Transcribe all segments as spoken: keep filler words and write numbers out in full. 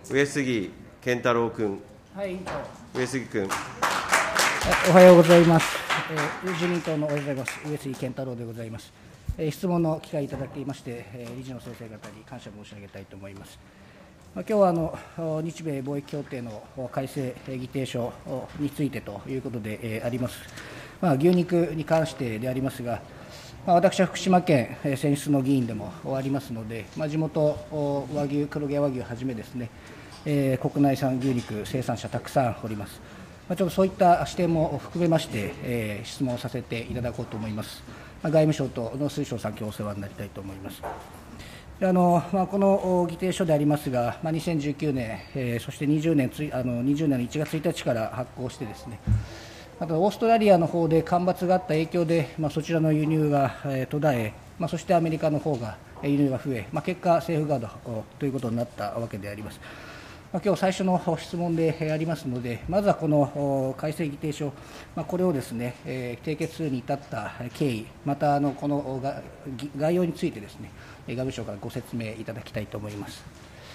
上杉健太郎君。 はい、委員長。 上杉君。 おはようございます。えー、自民党のおはようございます。上杉健太郎でございます。えー、質問の機会いただきまして、えー、理事の先生方に感謝申し上げたいと思います。まあ、今日はあの日米貿易協定の改正議定書についてということで、えー、あります。まあ、牛肉に関してでありますが、まあ、私は福島県選出の議員でもありますので、まあ、地元和牛、黒毛和牛をはじめですね、えー、国内産牛肉生産者たくさんおります。まあ、ちょっとそういった視点も含めまして、えー、質問をさせていただこうと思います。まあ、外務省と農水省さん、今日お世話になりたいと思います。あのまあ、この議定書でありますが、まあ、にせんじゅうきゅうねん、えー、そしてにじゅうねんついあのにじゅうねんのいちがつついたちから発行してですね、またオーストラリアの方で干ばつがあった影響で、まあ、そちらの輸入が、えー、途絶え、まあ、そしてアメリカの方が輸入が増え、まあ、結果、セーフガードということになったわけであります。まあ、今日最初の質問でありますので、まずはこの改正議定書、まあ、これをですね、えー、締結に至った経緯、またあのこの概要についてですね、外務省からご説明いただきたいと思います。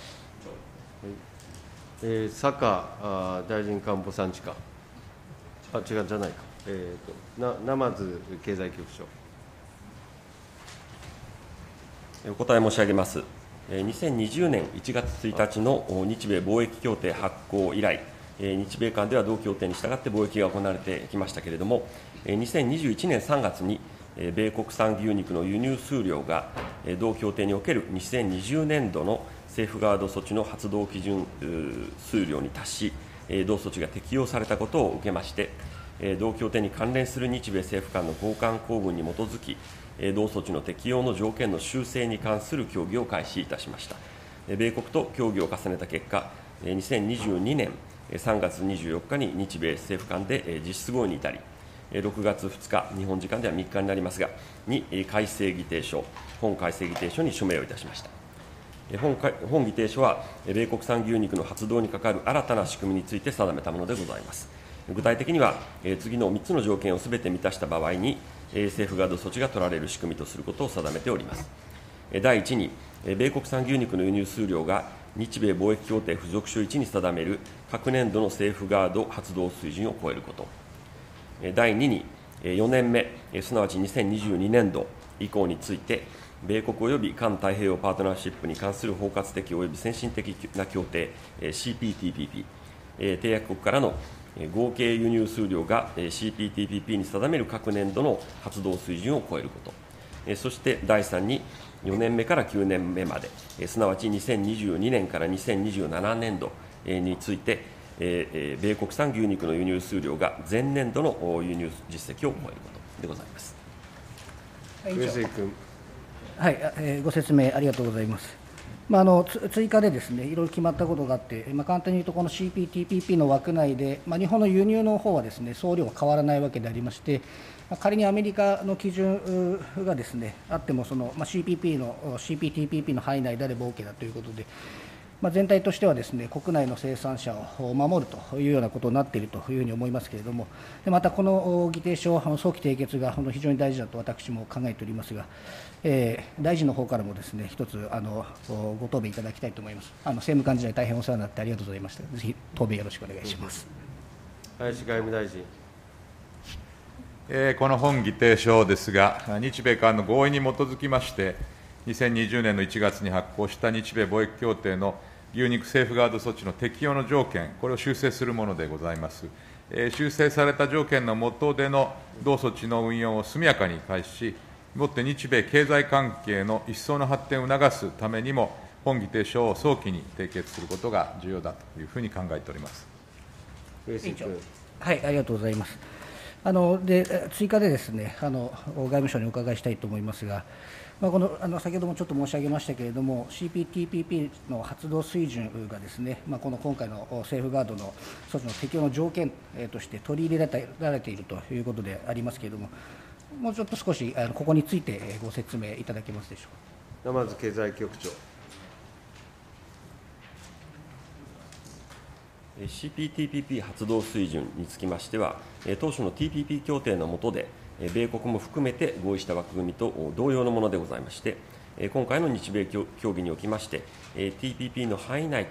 えー、坂大臣官房参事課。あ、違うじゃないか。えー、とな沼津経済局長。 お答え申し上げます。にせんにじゅうねんいちがつついたちの日米貿易協定発効以来、日米間では同協定に従って貿易が行われてきましたけれども、にせんにじゅういちねんさんがつに米国産牛肉の輸入数量が同協定におけるにせんにじゅうねんどのセーフガード措置の発動基準数量に達し、同措置が適用されたことを受けまして、同協定に関連する日米政府間の交換公文に基づき、同措置の適用の条件の修正に関する協議を開始いたしました。米国と協議を重ねた結果、にせんにじゅうにねんさんがつにじゅうよっかに日米政府間で実質合意に至り、ろくがつふつか、日本時間ではみっかになりますが、に改正議定書、本改正議定書に署名をいたしました。本, 本議定書は、米国産牛肉の発動にかかる新たな仕組みについて定めたものでございます。具体的には、次のみっつの条件をすべて満たした場合に、セーフガード措置が取られる仕組みとすることを定めております。だいいちに、米国産牛肉の輸入数量が日米貿易協定付属書いちに定める各年度のセーフガード発動水準を超えること。だいにに、よねんめ、すなわちにせんにじゅうにねんど以降について、米国及び環太平洋パートナーシップに関する包括的及び先進的な協定 シーピーティーピーピー、締約国からの合計輸入数量が シーピーティーピーピー に定める各年度の発動水準を超えること、そしてだいさんに、よねんめからきゅうねんめまで、すなわちにせんにじゅうにねんからにせんにじゅうななねんどについて、米国産牛肉の輸入数量が前年度の輸入実績を超えることでございます。 上杉君。 はい、えー、ご説明ありがとうございます。まあ、あの追加でですね、いろいろ決まったことがあって、まあ、簡単に言うと、この シーピーティーピーピー の枠内で、まあ、日本の輸入の方はですね、総量は変わらないわけでありまして、まあ、仮にアメリカの基準がですね、あっても、その、まあ、シーピーピー の シーピーティーピーピー の範囲内であれば OK だということで、まあ、全体としてはですね、国内の生産者を守るというようなことになっているというふうに思いますけれども、またこの議定書、早期締結が非常に大事だと私も考えておりますが、えー、大臣の方からもですね、一つあのご答弁いただきたいと思います。あの政務官時代、大変お世話になってありがとうございました。ぜひ答弁よろしくお願いします。 林外務大臣。 えー、この本議定書ですが、日米間の合意に基づきまして、にせんにじゅうねんのいちがつに発効した日米貿易協定の牛肉セーフガード措置の適用の条件、これを修正するものでございます。えー、修正された条件の下での同措置の運用を速やかに開始し、もって日米経済関係の一層の発展を促すためにも、本議定書を早期に締結することが重要だというふうに考えております。 上杉君。 はい、ありがとうございます。あので追加でですね、あの外務省にお伺いしたいと思いますが、まあ、このあの先ほどもちょっと申し上げましたけれども、シーピーティーピーピー の発動水準がですね、まあ、この今回のセーフガードの措置の適用の条件として取り入れられているということでありますけれども、もうちょっと少しあのここについてご説明いただけますでしょうか。 沼津経済局長。 シーピーティーピーピー 発動水準につきましては、当初の ティーピーピー 協定の下で、米国も含めて合意した枠組みと同様のものでございまして、今回の日米協議におきまして、ティーピーピー の範囲内と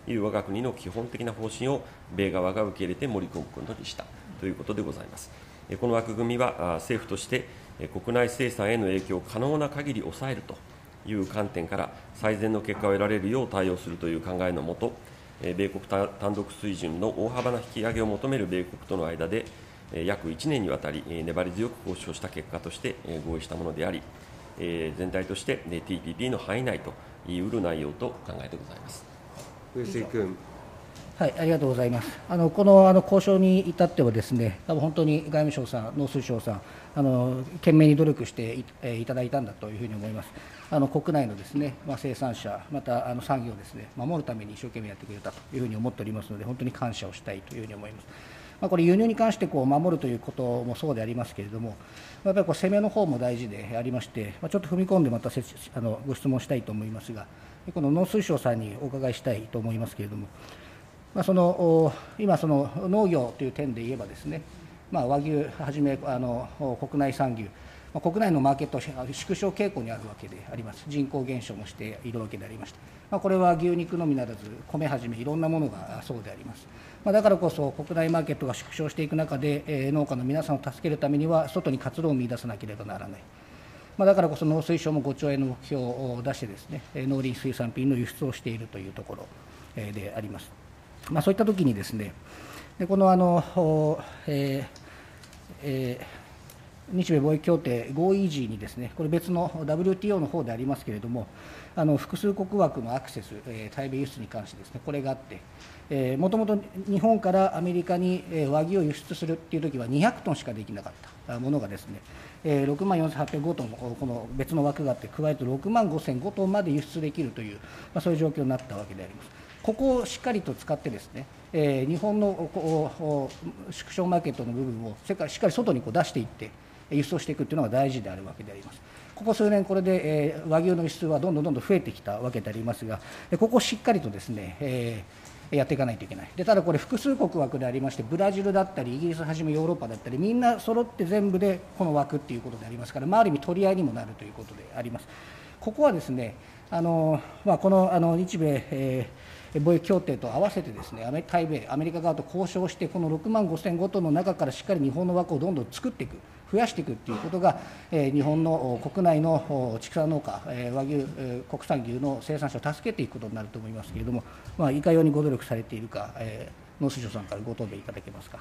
いう我が国の基本的な方針を米側が受け入れて盛り込むことにしたということでございます。この枠組みは政府として国内生産への影響を可能な限り抑えるという観点から最善の結果を得られるよう対応するという考えのもと、米国単独水準の大幅な引き上げを求める米国との間で約いちねんにわたり粘り強く交渉した結果として合意したものであり、全体として ティーピーピー の範囲内と言い得る内容と考えてございます。 上杉君。 はい、ありがとうございます。あのこのあの交渉に至ってはですね、多分本当に外務省さん、農水省さん、あの懸命に努力してい、えー、いただいたんだというふうに思います。あの国内のですね、まあ、生産者、またあの産業をですね、守るために一生懸命やってくれたというふうに思っておりますので、本当に感謝をしたいというふうに思います。まあ、これ、輸入に関してこう守るということもそうでありますけれども、やっぱりこう攻めの方も大事でありまして、まあ、ちょっと踏み込んでまたせあのご質問したいと思いますが、この農水省さんにお伺いしたいと思いますけれども、まあ、その今、その農業という点で言えばですね、まあ、和牛はじめあの国内産牛、まあ、国内のマーケットは縮小傾向にあるわけであります。人口減少もしているわけでありまして、まあ、これは牛肉のみならず米はじめいろんなものがそうであります。まあ、だからこそ国内マーケットが縮小していく中で、えー、農家の皆さんを助けるためには外に活路を見出さなければならない。まあ、だからこそ農水省もごちょうえんの目標を出してですね、農林水産品の輸出をしているというところであります。まあ、そういったときにですね、でこのあの、えーえー、日米貿易協定合意時にですね、これ別の ダブリューティーオー の方でありますけれども、あの複数国枠のアクセス、えー、対米輸出に関してですね、これがあって、えー、もともと日本からアメリカに和牛を輸出するっていうときはにひゃくトンしかできなかったものがですね、えー、ろくまんよんせんはっぴゃくごトンのこの別の枠があって、加えてろくまんごせんごトンまで輸出できるという、まあ、そういう状況になったわけであります。ここをしっかりと使ってですね、えー、日本のこう縮小マーケットの部分を世界しっかり外にこう出していって輸出をしていくというのが大事であるわけであります。ここ数年、これで、えー、和牛の輸出はどんどんどんどん増えてきたわけでありますが、ここをしっかりとですね、えー、やっていかないといけない。でただこれ複数国枠でありまして、ブラジルだったりイギリスはじめヨーロッパだったりみんな揃って全部でこの枠っていうことでありますから、まあ、ある意味取り合いにもなるということであります。ここはですね、あのまあ、このあの日米、えー貿易協定と合わせてですね、対米、アメリカ側と交渉して、このろくまんごせんごトンの中からしっかり日本の枠をどんどん作っていく、増やしていくということが、えー、日本の国内の畜産農家、えー、和牛、えー、国産牛の生産者を助けていくことになると思いますけれども、まあ、いかようにご努力されているか、えー、農水省さんからご答弁いただけますか。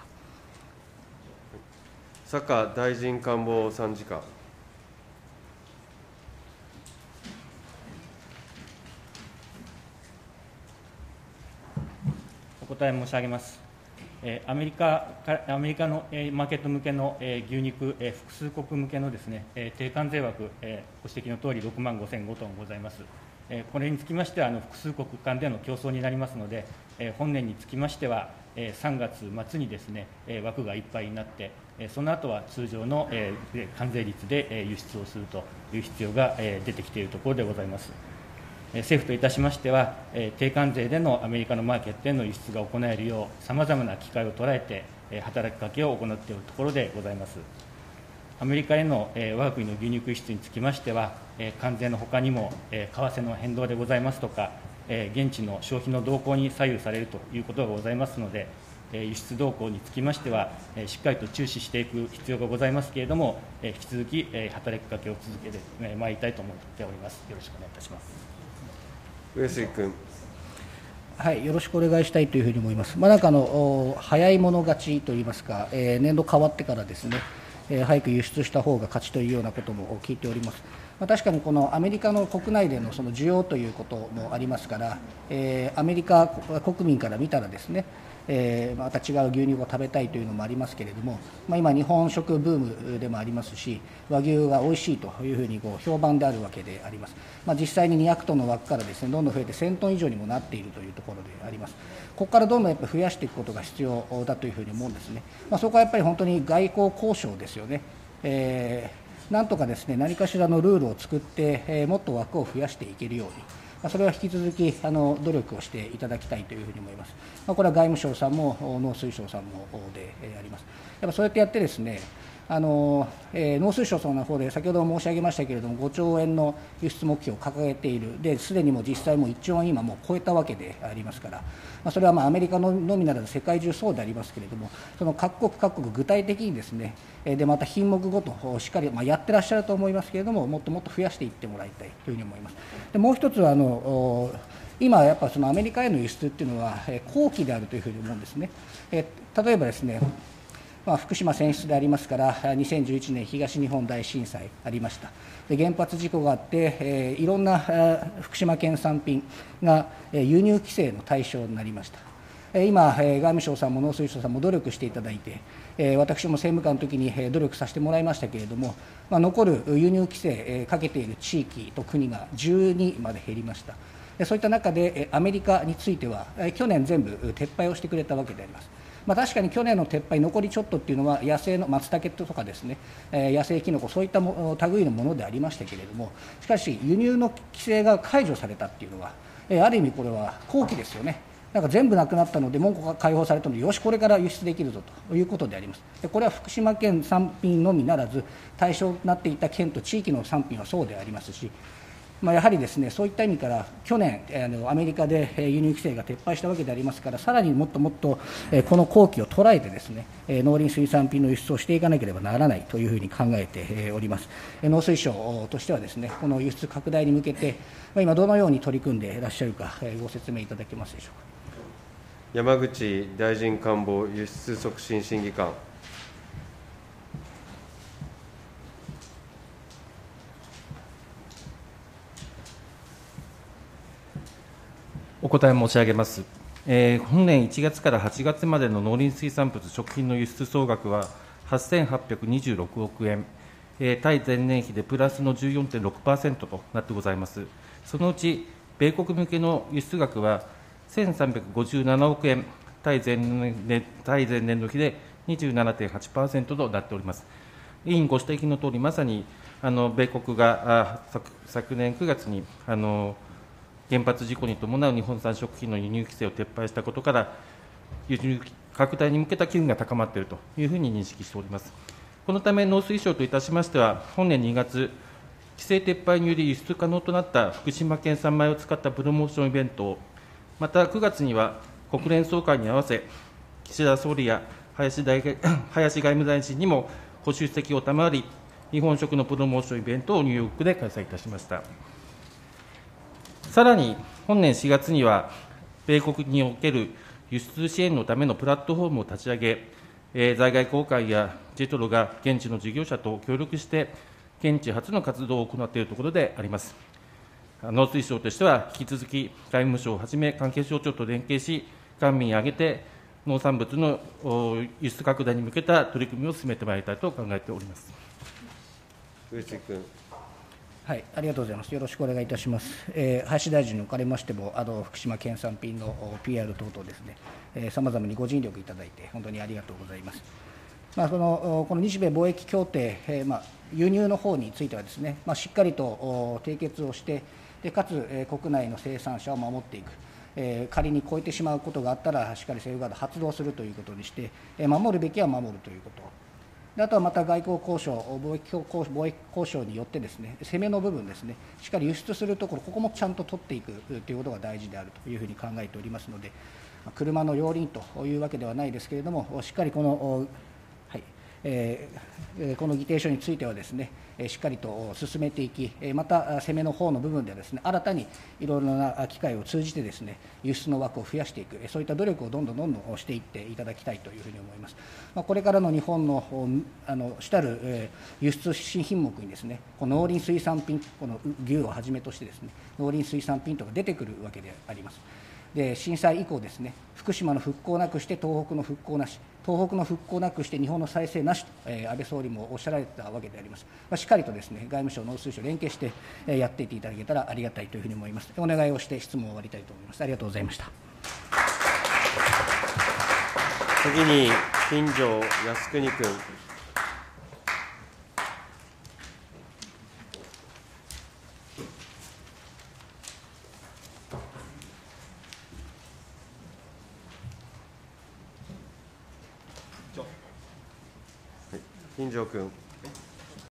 坂大臣官房参事課。 お答え申し上げます。アメリカアメリカのマーケット向けの牛肉、複数国向けのですね、低関税枠、ご指摘のとおりろくまんごせんごトンございます。これにつきましては、複数国間での競争になりますので、本年につきましては、さんがつまつにですね、枠がいっぱいになって、その後は通常の関税率で輸出をするという必要が出てきているところでございます。政府といたしましては、低関税でのアメリカのマーケットへの輸出が行えるよう、さまざまな機会を捉えて、働きかけを行っているところでございます。アメリカへの我が国の牛肉輸出につきましては、関税のほかにも、為替の変動でございますとか、現地の消費の動向に左右されるということがございますので、輸出動向につきましては、しっかりと注視していく必要がございますけれども、引き続き働きかけを続けてまいりたいと思っております。よろしくお願いいたします。 上杉君。 はい、よろしくお願いしたいというふうに思います。まあ、なんかあの早い者勝ちといいますか、えー、年度変わってからですね、えー、早く輸出した方が勝ちというようなことも聞いております。まあ、確かにこのアメリカの国内でのその需要ということもありますから、えー、アメリカ国民から見たらですね、えー、また違う牛肉を食べたいというのもありますけれども、まあ、今、日本食ブームでもありますし、和牛がおいしいというふうにこう評判であるわけであります。まあ、実際ににひゃくトンの枠からですね、どんどん増えてせんトン以上にもなっているというところであります。ここからどんどんやっぱり増やしていくことが必要だというふうに思うんですね。まあ、そこはやっぱり本当に外交交渉ですよね。えー、なんとかですね、何かしらのルールを作って、えー、もっと枠を増やしていけるように。それは引き続きあの努力をしていただきたいというふうに思います。まあ、これは外務省さんも農水省さんもであります。やっぱそうやってやってですね、 あのえー、農水省の方で先ほど申し上げましたけれども、ごちょうえんの輸出目標を掲げている、ですでにもう実際もいっちょうえん今もう超えたわけでありますから、まあ、それはまあアメリカののみならず世界中そうでありますけれども、その各国各国具体的にですね、でまた品目ごとしっかり、まあ、やってらっしゃると思いますけれども、もっともっと増やしていってもらいたいというふうに思います。でもう一つはあの今、やっぱそのアメリカへの輸出っていうのは好機であるというふうに思うんですね。え例えばですね、まあ、福島選出でありますから、にせんじゅういちねん東日本大震災ありました。で原発事故があって、えー、いろんな福島県産品が輸入規制の対象になりました。今、外務省さんも農水省さんも努力していただいて、私も政務官の時に努力させてもらいましたけれども、まあ、残る輸入規制かけている地域と国がじゅうにまで減りました。そういった中で、アメリカについては、去年全部撤廃をしてくれたわけであります。まあ、確かに去年の撤廃、残りちょっとっていうのは、野生の松茸とかですね、野生きのこ、そういったも類のものでありましたけれども、しかし、輸入の規制が解除されたっていうのは、ある意味、これは好機ですよね。なんか全部なくなったので、門戸が開放されたので、よし、これから輸出できるぞということであります。でこれは福島県産品のみならず、対象となっていた県と地域の産品はそうでありますし、まあ、やはりですね、そういった意味から、去年、あのアメリカで輸入規制が撤廃したわけでありますから、さらにもっともっとこの好機を捉えてですね、農林水産品の輸出をしていかなければならないというふうに考えております。農水省としてはですね、この輸出拡大に向けて、今、どのように取り組んでいらっしゃるか、ご説明いただけますでしょうか。 山口大臣官房輸出促進審議官。 お答え申し上げます。えー、本年いちがつからはちがつまでの農林水産物食品の輸出総額ははっせんはっぴゃくにじゅうろくおくえん、えー、対前年比でプラスの じゅうよんてんろくパーセント となってございます。そのうち、米国向けの輸出額はせんさんびゃくごじゅうななおくえん、対前年対前年度比で にじゅうななてんはちパーセント となっております。委員ご指摘のとおり、まさにあの米国があ 昨, 昨年くがつにあの原発事故に伴う日本産食品の輸入規制を撤廃したことから、輸入拡大に向けた機運が高まっているというふうに認識しております。このため、農水省といたしましては、本年にがつ、規制撤廃により輸出可能となった福島県産米を使ったプロモーションイベントを、またくがつには国連総会に合わせ、岸田総理や林大林外務大臣にもご出席を賜り、日本食のプロモーションイベントをニューヨークで開催いたしました。さらに、本年しがつには、米国における輸出支援のためのプラットフォームを立ち上げ、えー、在外公会やジェトロが現地の事業者と協力して、現地初の活動を行っているところであります。農水省としては、引き続き外務省をはじめ、関係省庁と連携し、官民挙げて農産物の輸出拡大に向けた取り組みを進めてまいりたいと考えております。 上杉君。 はい、ありがとうございます。よろしくお願いいたします。えー、林大臣におかれましても、あの福島県産品の ピーアール 等々ですね、さまざまにご尽力いただいて、本当にありがとうございます。まあ、そのこの日米貿易協定、えーまあ、輸入の方についてはですね、まあ、しっかりと締結をして、でかつ、えー、国内の生産者を守っていく。えー、仮に超えてしまうことがあったら、しっかりセーフガード発動するということにして、えー、守るべきは守るということ。であとはまた外交交渉、貿易貿易交渉によってですね、攻めの部分ですね、しっかり輸出するところ、ここもちゃんと取っていくということが大事であるというふうに考えておりますので、車の両輪というわけではないですけれども、しっかりこの、はいえー、この議定書についてはですね、しっかりと進めていき、また攻めの方の部分ではですね、新たにいろいろな機会を通じてですね、輸出の枠を増やしていく、そういった努力をどんどんどんどんしていっていただきたいというふうに思います。まあ、これからの日本のあの主たる輸出新品目にですね、この農林水産品、この牛をはじめとしてですね、農林水産品とか出てくるわけであります。で震災以降ですね、福島の復興なくして東北の復興なし、東北の復興なくして日本の再生なしと、えー、安倍総理もおっしゃられたわけであります。まあ、しっかりとですね、外務省、農水省連携して、えー、やっていっていただけたらありがたいというふうに思います。お願いをして質問を終わりたいと思います。ありがとうございました。 次に金城靖国君。 金城君。